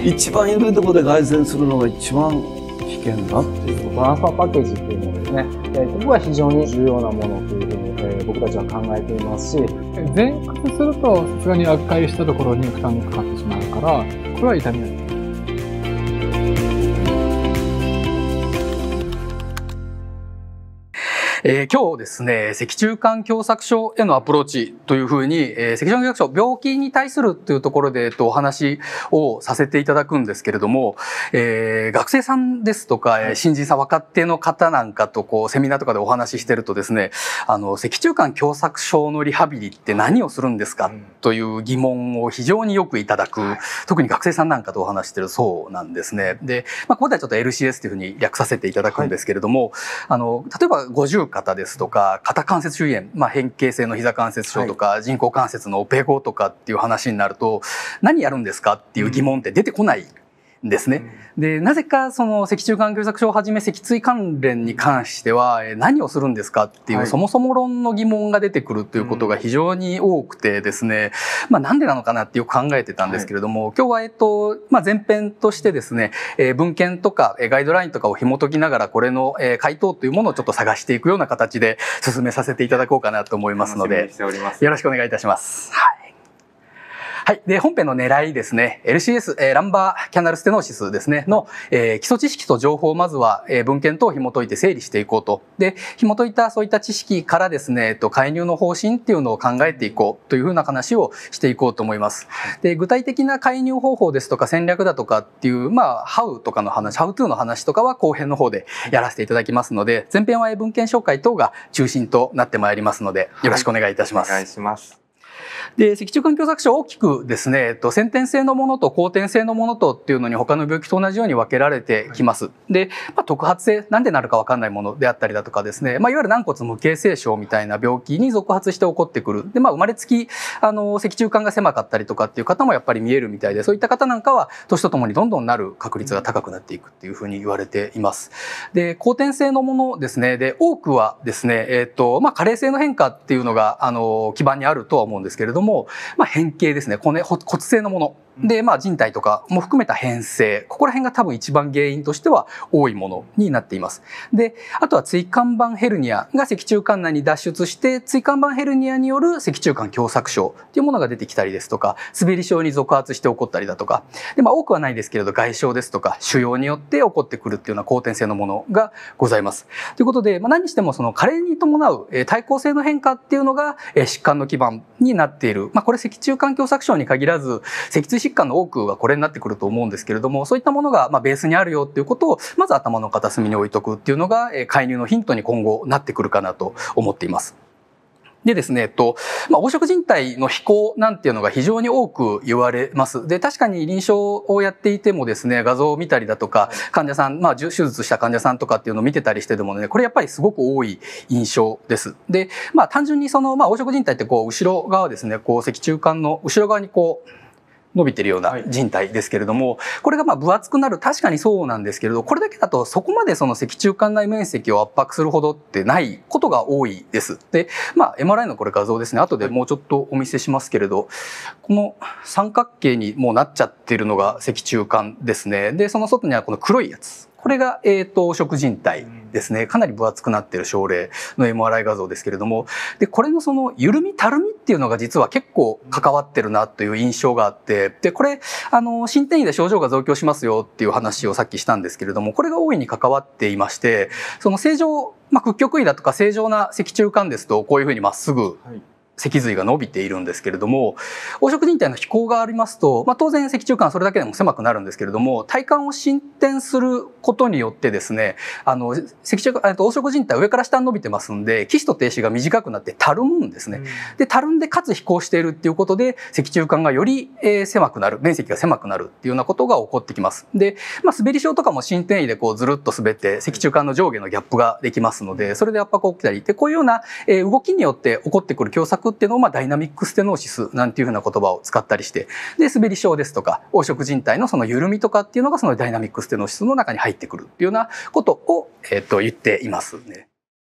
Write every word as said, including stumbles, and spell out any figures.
一番緩いところで改善するのが一番危険だっていう。 トランスファーパッケージっていうものですね、えー、ここが非常に重要なものというふうに、えー、僕たちは考えていますし、 前屈するとさすがに悪化したところに負担がかかってしまうから、これは痛みがない。 えー、今日ですね、脊柱管狭窄症へのアプローチというふうに、えー、脊柱管狭窄症、病気に対するというところで、えっと、お話をさせていただくんですけれども、えー、学生さんですとか、はい、新人さん、若手の方なんかとこう、セミナーとかでお話ししてるとですね、あの、脊柱管狭窄症のリハビリって何をするんですか、うん、という疑問を非常によくいただく、はい、特に学生さんなんかとお話してるそうなんですね。で、まあ、ここではちょっと エルシーエス というふうに略させていただくんですけれども、はい、あの、例えば五十肩ですとか肩関節周囲炎、まあ、変形性の膝関節症とか、はい、人工関節のオペ後とかっていう話になると何やるんですかっていう疑問って出てこないんですね。うん、でなぜかその脊柱管狭窄症をはじめ脊椎関連に関しては何をするんですかっていう、はい、そもそも論の疑問が出てくるということが非常に多くてですね、まあ、なんでなのかなってよく考えてたんですけれども、はい、今日はえっと、まあ、前編としてですね、えー、文献とかガイドラインとかを紐解きながらこれの回答というものをちょっと探していくような形で進めさせていただこうかなと思いますので、よろしくお願いいたします。はい。はい。で、本編の狙いですね。エルシーエス、えー、ランバーキャナルステノーシスですね、の、えー、基礎知識と情報をまずは、えー、文献等を紐解いて整理していこうと。で、紐解いたそういった知識からですね、えっと、介入の方針っていうのを考えていこうというふうな話をしていこうと思います。で、具体的な介入方法ですとか戦略だとかっていう、まあ、How とかの話、How to の話とかは後編の方でやらせていただきますので、前編は文献紹介等が中心となってまいりますので、よろしくお願いいたします。 はい、お願いします。 で、脊柱管狭窄症大きくですね、えっと、先天性のものと後天性のものとっていうのに他の病気と同じように分けられてきます。で、まあ、特発性、なんでなるか分かんないものであったりだとかですね、まあ、いわゆる軟骨無形成症みたいな病気に続発して起こってくる。で、まあ、生まれつき、あの、脊柱管が狭かったりとかっていう方もやっぱり見えるみたいで、そういった方なんかは年とともにどんどんなる確率が高くなっていくっていうふうに言われています。で、後天性のものですね、で、多くはですね、えっと、まあ、加齢性の変化っていうのが、あの、基盤にあるとは思うんですけれども、まあ、変形ですね。骨、骨性のもの。で、まあ人体とかも含めた変性。ここら辺が多分一番原因としては多いものになっています。で、あとは椎間板ヘルニアが脊柱管内に脱出して、椎間板ヘルニアによる脊柱管狭窄症っていうものが出てきたりですとか、滑り症に続発して起こったりだとか、で、まあ多くはないですけれど、外傷ですとか、腫瘍によって起こってくるっていうような後天性のものがございます。ということで、まあ何にしてもその加齢に伴う対抗性の変化っていうのが疾患の基盤になっている。まあこれ脊柱管狭窄症に限らず、脊椎疾患の多くはこれになってくると思うんですけれども、そういったものがまあベースにあるよっていうことをまず頭の片隅に置いとくっていうのが介入のヒントに今後なってくるかなと思っています。でですね、えっと、まあ、黄色人体の飛行なんていうのが非常に多く言われます。で、確かに臨床をやっていてもですね、画像を見たりだとか、患者さん、まあ、手術した患者さんとかっていうのを見てたりしてでもね、これやっぱりすごく多い印象です。で、まあ、単純にその、まあ、黄色人体ってこう、後ろ側ですね、こう、脊柱管の後ろ側にこう、伸びてるような人体ですけれども、はい、これがまあ分厚くなる、確かにそうなんですけれど、これだけだとそこまでその脊柱管内面積を圧迫するほどってないことが多いです。で、まあ エムアールアイ のこれ画像ですね。後でもうちょっとお見せしますけれど、この三角形にもうなっちゃってるのが脊柱管ですね。で、その外にはこの黒いやつ。これが、えっと、黄色人体ですね。かなり分厚くなっている症例の エムアールアイ 画像ですけれども、で、これのその緩み、たるみっていうのが実は結構関わってるなという印象があって、で、これ、あの、心転移で症状が増強しますよっていう話をさっきしたんですけれども、これが大いに関わっていまして、その正常、まあ、屈曲位だとか正常な脊柱管ですと、こういうふうにまっすぐ、はい、脊髄が伸びているんですけれども、黄色人体の飛行がありますと、まあ、当然脊柱管それだけでも狭くなるんですけれども、体幹を伸展することによってですね、あの脊柱管、黄色人体上から下に伸びてますんで、基質と停止が短くなってたるむんですね。うん、で、たるんでかつ飛行しているっていうことで、脊柱管がより、えー、狭くなる、面積が狭くなるっていうようなことが起こってきます。で、まあ、滑り症とかも心転移でこうずるっと滑って脊柱管の上下のギャップができますので、それで圧迫が起きたり、で、こういうような、えー、動きによって起こってくる狭窄っていうのを、まあ、ダイナミックステノーシスなんていうふうな言葉を使ったりして、で、滑り症ですとか、黄色人体のその緩みとかっていうのがそのダイナミックステノーシスの中に入ってくるっていうようなことを、えっと、言っていますね。